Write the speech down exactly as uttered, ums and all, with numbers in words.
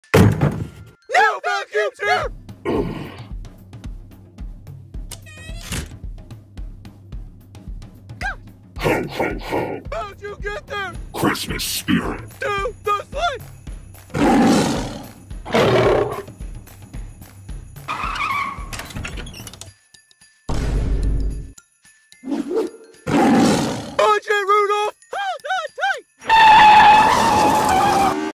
No vacuums here! Ho, ho, ho. How'd you get there? Christmas spirit. To the sleigh!